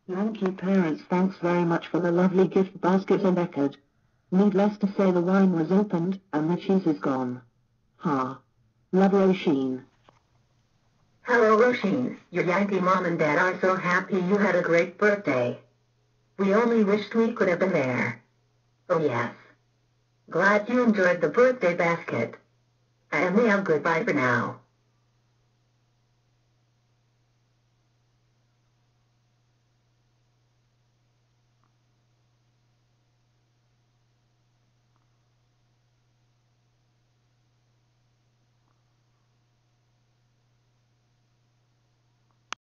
Thank you, parents. Thanks very much for the lovely gift basket and Eckerd. Needless to say, the wine was opened, and the cheese is gone. Ha. Love, Roisin. Hello, Roisin. Your Yankee mom and dad are so happy you had a great birthday. We only wished we could have been there. Oh yes. Glad you enjoyed the birthday basket. And we have goodbye for now.